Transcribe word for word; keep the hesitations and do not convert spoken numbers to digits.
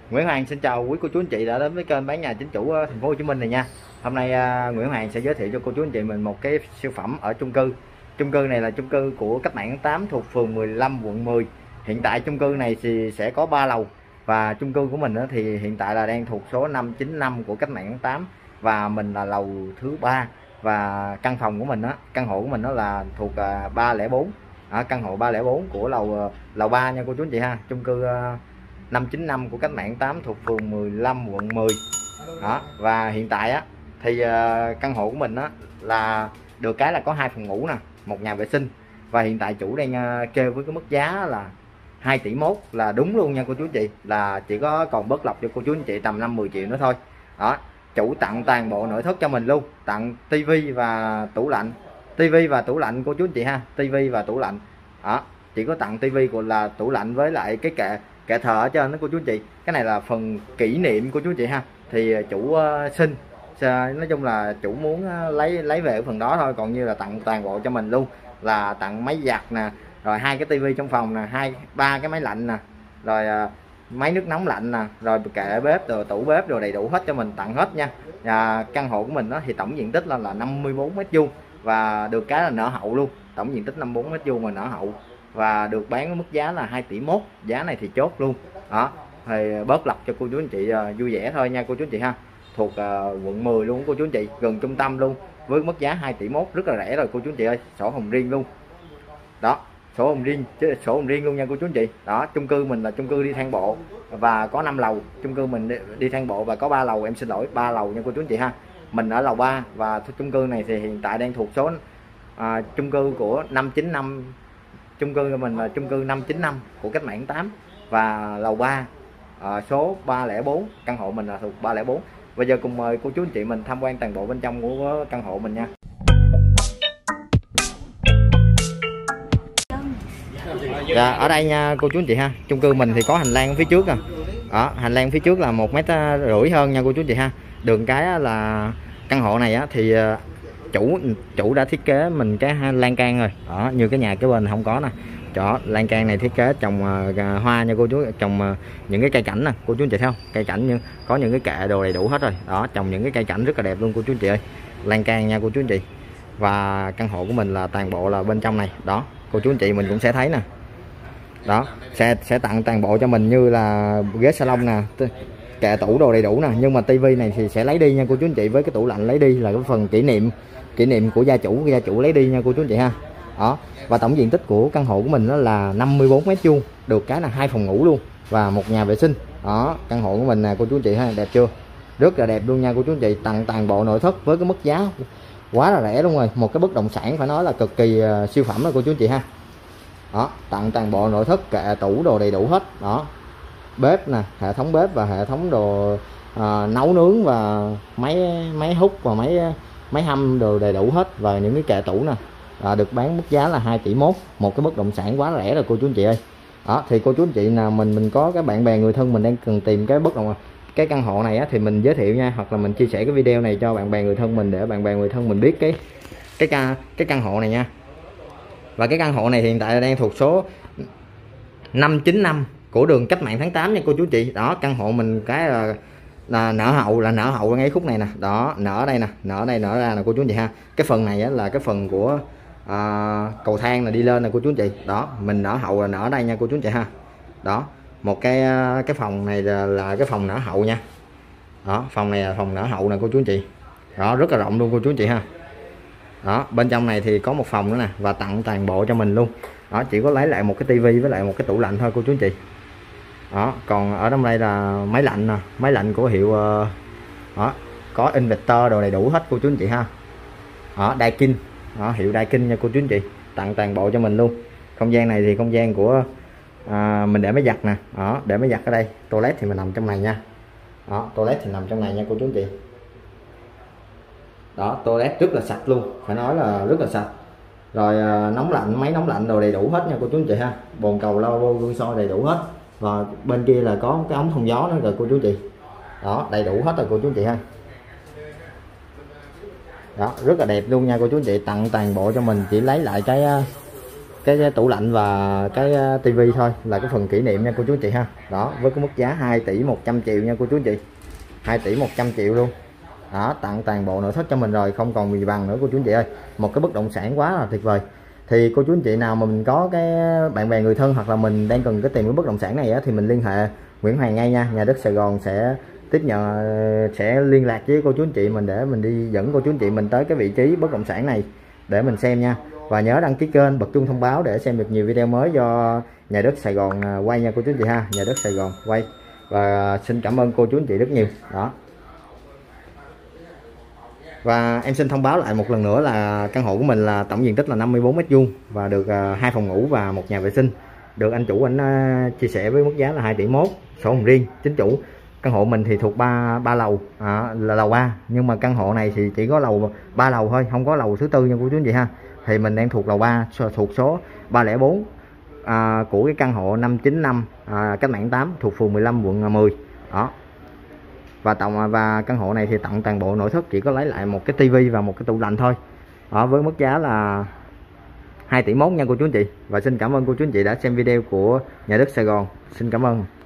Nguyễn Hoàng xin chào quý cô chú anh chị đã đến với kênh bán nhà chính chủ ở thành phố Hồ Chí Minh này nha. Hôm nay uh, Nguyễn Hoàng sẽ giới thiệu cho cô chú anh chị mình một cái siêu phẩm ở chung cư. Chung cư này là chung cư của Cách Mạng tháng tám thuộc phường mười lăm quận mười. Hiện tại chung cư này thì sẽ có ba lầu và chung cư của mình thì hiện tại là đang thuộc số năm chín năm của Cách Mạng tháng tám và mình là lầu thứ ba, và căn phòng của mình đó, căn hộ của mình đó là thuộc uh, ba không bốn. Ở căn hộ ba không bốn của lầu lầu ba nha cô chú anh chị ha. Chung cư uh, năm chín năm của Cách Mạng tám thuộc phường mười lăm quận mười đó. Và hiện tại á thì uh, căn hộ của mình á là được cái là có hai phòng ngủ nè, một nhà vệ sinh, và hiện tại chủ đang uh, kêu với cái mức giá là hai tỷ mốt là đúng luôn nha cô chú anh chị, là chỉ có còn bớt lọc cho cô chú anh chị tầm năm mười triệu nữa thôi đó. Chủ tặng toàn bộ nội thất cho mình luôn, tặng tivi và tủ lạnh, tivi và tủ lạnh cô chú anh chị ha, tivi và tủ lạnh đó. Chỉ có tặng tivi của là tủ lạnh với lại cái kệ kệ thờ ở trên đó cô chú anh chị. Cái này là phần kỷ niệm của chú anh chị ha, thì chủ uh, xin nói chung là chủ muốn uh, lấy lấy về cái phần đó thôi, còn như là tặng toàn bộ cho mình luôn, là tặng máy giặt nè, rồi hai cái tivi trong phòng nè, hai ba cái máy lạnh nè, rồi uh, máy nước nóng lạnh nè, rồi kệ bếp, rồi tủ bếp, rồi đầy đủ hết cho mình, tặng hết nha. Và căn hộ của mình đó thì tổng diện tích là là năm mươi bốn mét vuông và được cái là nở hậu luôn, tổng diện tích năm mươi bốn mét vuông mà nở hậu, và được bán với mức giá là hai tỷ mốt. Giá này thì chốt luôn đó, thì bớt lọc cho cô chú anh chị uh, vui vẻ thôi nha cô chú anh chị ha. Thuộc uh, quận mười luôn cô chú anh chị, gần trung tâm luôn, với mức giá hai tỷ mốt rất là rẻ rồi cô chú anh chị ơi. Sổ hồng riêng luôn đó, sổ hồng riêng chứ sổ hồng riêng luôn nha cô chú anh chị đó. Chung cư mình là chung cư đi thang bộ và có năm lầu, chung cư mình đi, đi thang bộ và có ba lầu, em xin lỗi ba lầu nha cô chú anh chị ha. Mình ở lầu ba và chung cư này thì hiện tại đang thuộc số uh, chung cư của năm chín năm. Chung cư của mình là chung cư năm chín năm của Cách Mạng tám và lầu ba à, số ba không bốn, căn hộ mình là thuộc ba không bốn. Bây giờ cùng mời cô chú anh chị mình tham quan toàn bộ bên trong của căn hộ mình nha. Dạ, ở đây nha cô chú anh chị ha, chung cư mình thì có hành lang phía trước à. Đó, hành lang phía trước là một mét rưỡi hơn nha cô chú anh chị ha. Đường cái là căn hộ này á thì chủ chủ đã thiết kế mình cái lan can rồi đó, như cái nhà kế bên không có nè. Đó, lan can này thiết kế trồng uh, hoa nha cô chú, trồng uh, những cái cây cảnh nè cô chú anh chị thấy không, cây cảnh như có những cái kệ đồ đầy đủ hết rồi đó, trồng những cái cây cảnh rất là đẹp luôn cô chú anh chị ơi. Lan can nha cô chú anh chị. Và căn hộ của mình là toàn bộ là bên trong này đó, cô chú anh chị mình cũng sẽ thấy nè đó, sẽ sẽ tặng toàn bộ cho mình như là ghế salon nè, kệ tủ đồ đầy đủ nè. Nhưng mà tivi này thì sẽ lấy đi nha cô chú anh chị, với cái tủ lạnh lấy đi là cái phần kỷ niệm kỷ niệm của gia chủ, gia chủ lấy đi nha cô chú anh chị ha đó. Và tổng diện tích của căn hộ của mình đó là năm mươi bốn mét vuông, được cái là hai phòng ngủ luôn và một nhà vệ sinh đó. Căn hộ của mình nè cô chú anh chị ha, đẹp chưa, rất là đẹp luôn nha cô chú anh chị. Tặng toàn bộ nội thất với cái mức giá quá là rẻ luôn rồi, một cái bất động sản phải nói là cực kỳ uh, siêu phẩm rồi cô chú anh chị ha đó. Tặng toàn bộ nội thất, kệ tủ đồ đầy đủ hết đó, bếp nè, hệ thống bếp và hệ thống đồ à, nấu nướng và máy máy hút và máy máy hâm đồ đầy đủ hết, và những cái kệ tủ nè à, được bán mức giá là hai tỷ mốt, một cái bất động sản quá rẻ rồi cô chú anh chị ơi đó. Thì cô chú anh chị nào mình mình có các bạn bè người thân mình đang cần tìm cái bất động cái căn hộ này á, thì mình giới thiệu nha, hoặc là mình chia sẻ cái video này cho bạn bè người thân mình để bạn bè người thân mình biết cái cái căn cái căn hộ này nha. Và cái căn hộ này hiện tại đang thuộc số năm chín năm của đường Cách Mạng tháng tám nha cô chú chị đó. Căn hộ mình cái là, là nở hậu, là nở hậu ngay khúc này nè đó, nở đây nè, nở đây nở ra nè cô chú chị ha. Cái phần này á, là cái phần của à, cầu thang là đi lên nè cô chú chị đó, mình nở hậu là nở đây nha cô chú chị ha đó. Một cái cái phòng này là, là cái phòng nở hậu nha đó, phòng này là phòng nở hậu nè cô chú chị đó, rất là rộng luôn cô chú chị ha đó. Bên trong này thì có một phòng nữa nè, và tặng toàn bộ cho mình luôn đó, chỉ có lấy lại một cái tivi với lại một cái tủ lạnh thôi cô chú anh chị đó. Còn ở trong đây là máy lạnh nè, máy lạnh của hiệu uh, đó, có inverter đồ đầy đủ hết cô chú anh chị ha đó. Daikin đó, hiệu Daikin nha cô chú anh chị, tặng toàn bộ cho mình luôn. Không gian này thì không gian của à, mình để máy giặt nè đó, để máy giặt ở đây. Toilet thì mình nằm trong này nha đó, toilet thì nằm trong này nha cô chú anh chị đó. Toilet rất là sạch luôn, phải nói là rất là sạch. Rồi à, nóng lạnh, máy nóng lạnh đồ đầy đủ hết nha cô chú anh chị ha. Bồn cầu lavabo gương soi đầy đủ hết. Và bên kia là có cái ống thông gió nữa rồi cô chú anh chị đó, đầy đủ hết rồi cô chú anh chị ha đó, rất là đẹp luôn nha cô chú anh chị. Tặng toàn bộ cho mình, chỉ lấy lại cái cái tủ lạnh và cái tivi thôi là cái phần kỷ niệm nha cô chú anh chị ha. Đó, với cái mức giá hai tỷ một trăm triệu nha cô chú anh chị, hai tỷ một trăm triệu luôn. Đó, tặng toàn bộ nội thất cho mình rồi, không còn gì bằng nữa cô chú anh chị ơi. Một cái bất động sản quá là tuyệt vời. Thì cô chú anh chị nào mà mình có cái bạn bè người thân hoặc là mình đang cần cái tìm cái bất động sản này á, thì mình liên hệ Nguyễn Hoàng ngay nha. Nhà đất Sài Gòn sẽ tiếp nhận, sẽ liên lạc với cô chú anh chị mình để mình đi dẫn cô chú anh chị mình tới cái vị trí bất động sản này để mình xem nha. Và nhớ đăng ký kênh, bật chuông thông báo để xem được nhiều video mới do Nhà đất Sài Gòn quay nha cô chú anh chị ha. Nhà đất Sài Gòn quay. Và xin cảm ơn cô chú anh chị rất nhiều. Đó. Và em xin thông báo lại một lần nữa là căn hộ của mình là tổng diện tích là năm mươi bốn mét vuông và được hai phòng ngủ và một nhà vệ sinh. Được anh chủ anh chia sẻ với mức giá là hai tỷ mốt, sổ hồng riêng, chính chủ. Căn hộ mình thì thuộc ba ba lầu, à, là lầu ba, nhưng mà căn hộ này thì chỉ có lầu ba lầu thôi, không có lầu thứ tư nha cô chú anh chị ha. Thì mình đang thuộc lầu ba, thuộc số ba không bốn à, của cái căn hộ năm chín năm à, Cách Mạng tám, thuộc phường mười lăm quận mười. Đó. Và tổng và căn hộ này thì tặng toàn bộ nội thất, chỉ có lấy lại một cái tivi và một cái tủ lạnh thôi. Đó, với mức giá là hai tỷ mốt nha cô chú anh chị. Và xin cảm ơn cô chú anh chị đã xem video của Nhà đất Sài Gòn. Xin cảm ơn.